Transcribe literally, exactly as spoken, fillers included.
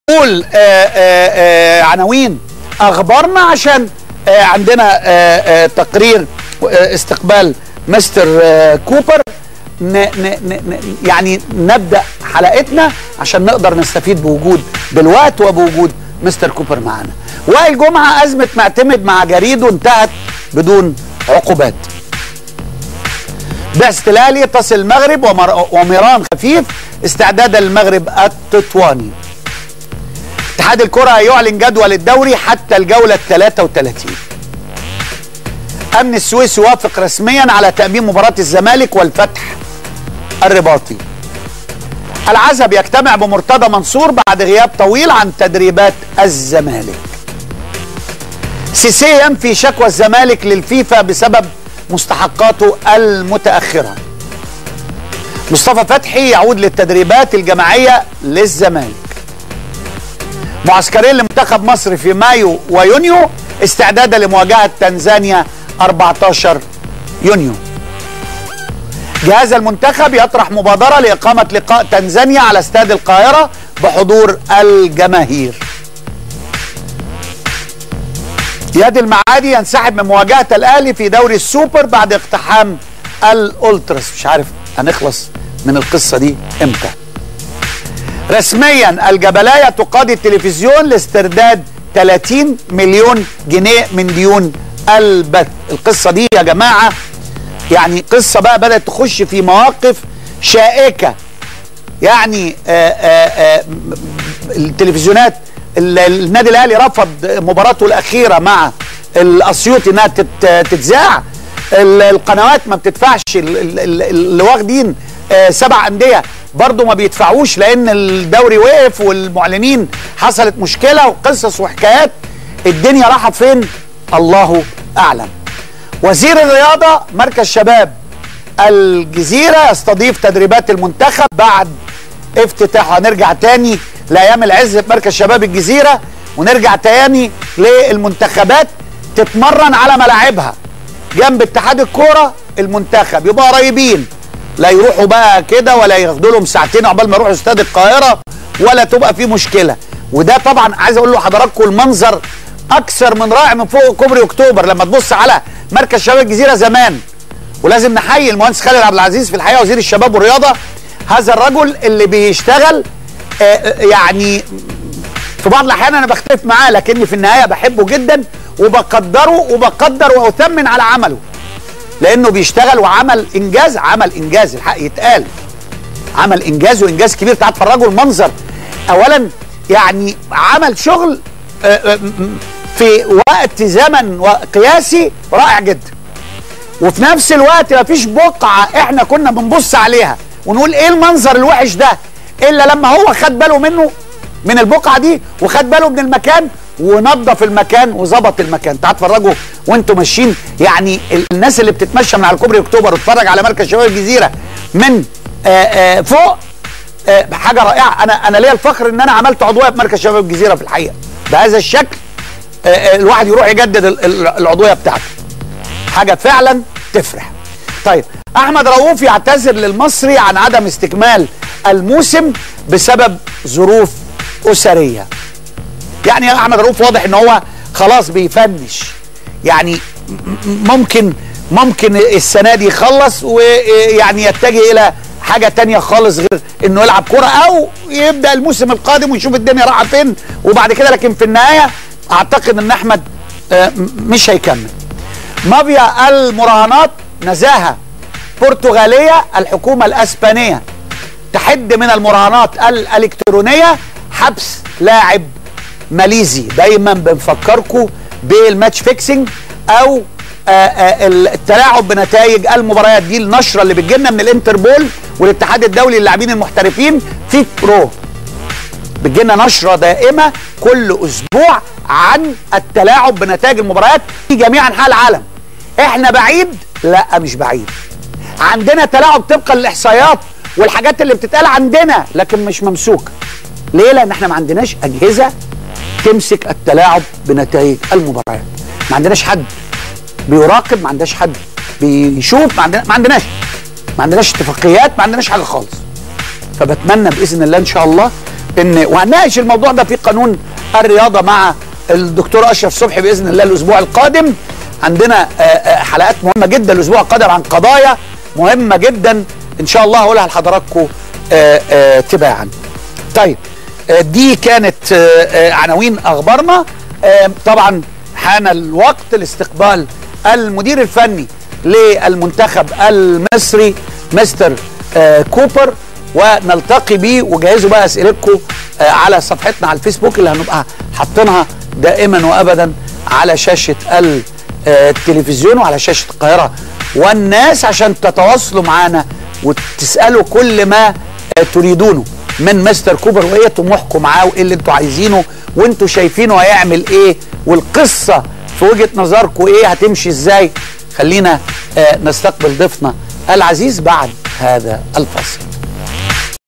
نقول عناوين اخبارنا عشان آه عندنا آه آه تقرير آه استقبال مستر آه كوبر. ن ن ن يعني نبدأ حلقتنا عشان نقدر نستفيد بوجود بالوقت وبوجود مستر كوبر معانا. وائل جمعة أزمة معتمد مع جريده انتهت بدون عقوبات. بعثة الأهلي تصل المغرب وميران خفيف استعدادا للمغرب التطواني. اتحاد الكرة يعلن جدول الدوري حتى الجولة الثلاثة وثلاثين. أمن السويس يوافق رسميا على تأمين مباراة الزمالك والفتح الرباطي. العزب يجتمع بمرتضى منصور بعد غياب طويل عن تدريبات الزمالك. سيسي ينفي شكوى الزمالك للفيفا بسبب مستحقاته المتأخرة. مصطفى فتحي يعود للتدريبات الجماعية للزمالك. معسكرين لمنتخب مصر في مايو ويونيو استعدادا لمواجهة تنزانيا أربعة عشر يونيو. جهاز المنتخب يطرح مبادرة لإقامة لقاء تنزانيا على استاد القاهرة بحضور الجماهير. ياد المعادي ينسحب من مواجهة الأهلي في دوري السوبر بعد اقتحام الأولتراس. مش عارف هنخلص من القصة دي امتى. رسميا الجبلاية تقاضي التلفزيون لاسترداد ثلاثين مليون جنيه من ديون البث. القصة دي يا جماعة يعني قصة بقى بدأت تخش في مواقف شائكة. يعني آآ آآ التلفزيونات النادي الأهلي رفض مباراته الأخيرة مع الأسيوطي انها تتذاع. القنوات ما بتدفعش، اللي واخدين سبع أندية برضو ما بيدفعوش لأن الدوري وقف والمعلنين حصلت مشكلة وقصص وحكايات. الدنيا راحت فين؟ الله أعلم. وزير الرياضة مركز شباب الجزيرة يستضيف تدريبات المنتخب بعد افتتاحه. هنرجع تاني لأيام العز في مركز شباب الجزيرة ونرجع تاني للمنتخبات تتمرن على ملاعبها جنب اتحاد الكورة. المنتخب يبقى قريبين، لا يروحوا بقى كده ولا ياخدوا لهم ساعتين عقبال ما يروحوا استاد القاهرة ولا تبقى في مشكلة. وده طبعا عايز اقول لحضراتكم المنظر اكثر من رائع من فوق كوبري اكتوبر لما تبص على مركز شباب الجزيرة زمان. ولازم نحيي المهندس خالد عبد العزيز في الحقيقة وزير الشباب والرياضة، هذا الرجل اللي بيشتغل آه يعني في بعض الاحيان انا بختلف معاه لكني في النهاية بحبه جدا وبقدره وبقدر واثمن على عمله لانه بيشتغل وعمل انجاز. عمل انجاز الحق يتقال، عمل انجاز وانجاز كبير. تعال تفرجوا المنظر. اولا يعني عمل شغل في وقت زمن قياسي رائع جدا، وفي نفس الوقت مفيش بقعه احنا كنا بنبص عليها ونقول ايه المنظر الوحش ده الا لما هو خد باله منه من البقعه دي وخد باله من المكان ونظف المكان وظبط المكان. تعالوا اتفرجوا وانتم ماشيين. يعني الناس اللي بتتمشى من على كوبري اكتوبر وتتفرج على مركز شباب الجزيره من آآ آآ فوق آآ حاجه رائعه. انا انا ليا الفخر ان انا عملت عضويه في مركز شباب الجزيره في الحقيقه بهذا الشكل. الواحد يروح يجدد العضويه بتاعته، حاجه فعلا تفرح. طيب احمد رؤوف يعتذر للمصري عن عدم استكمال الموسم بسبب ظروف اسريه. يعني يا احمد رؤوف واضح ان هو خلاص بيفنش، يعني ممكن ممكن السنه دي يخلص ويعني يتجه الى حاجه تانية خالص غير انه يلعب كره او يبدا الموسم القادم ويشوف الدنيا رايحه فين وبعد كده. لكن في النهايه اعتقد ان احمد مش هيكمل. مافيا المراهنات نزاهه برتغاليه. الحكومه الاسبانيه تحد من المراهنات الالكترونيه حبس لاعب ماليزي. دايما بنفكركم بالماتش فيكسنج او آآ آآ التلاعب بنتائج المباريات. دي النشره اللي بتجيلنا من الانتربول والاتحاد الدولي للاعبين المحترفين في برو. بتجيلنا نشره دائمه كل اسبوع عن التلاعب بنتائج المباريات في جميع انحاء العالم. احنا بعيد؟ لا مش بعيد. عندنا تلاعب طبقا للاحصائيات والحاجات اللي بتتقال عندنا لكن مش ممسوكه. ليه؟ لان احنا ما عندناش اجهزه تمسك التلاعب بنتائج المباريات. ما عندناش حد بيراقب، ما عندناش حد بيشوف، ما عندنا ما عندناش ما عندناش اتفاقيات، ما عندناش حاجه خالص. فبتمنى باذن الله ان شاء الله ان وهنناقش الموضوع ده في قانون الرياضه مع الدكتور اشرف صبحي باذن الله الاسبوع القادم. عندنا حلقات مهمه جدا الاسبوع القادم عن قضايا مهمه جدا ان شاء الله هقولها لحضراتكم تباعا. طيب دي كانت عناوين اخبارنا. طبعا حان الوقت لاستقبال المدير الفني للمنتخب المصري مستر كوبر ونلتقي بيه، وجهزوا بقى اسئلتكم على صفحتنا على الفيسبوك اللي هنبقى حاطينها دائما وابدا على شاشه التلفزيون وعلى شاشه القاهره والناس عشان تتواصلوا معانا وتسالوا كل ما تريدونه من مستر كوبر، وايه طموحكم معاه وايه اللي انتوا عايزينه وانتوا شايفينه هيعمل ايه والقصه في وجهه نظركم ايه هتمشي ازاي. خلينا نستقبل ضيفنا العزيز بعد هذا الفصل.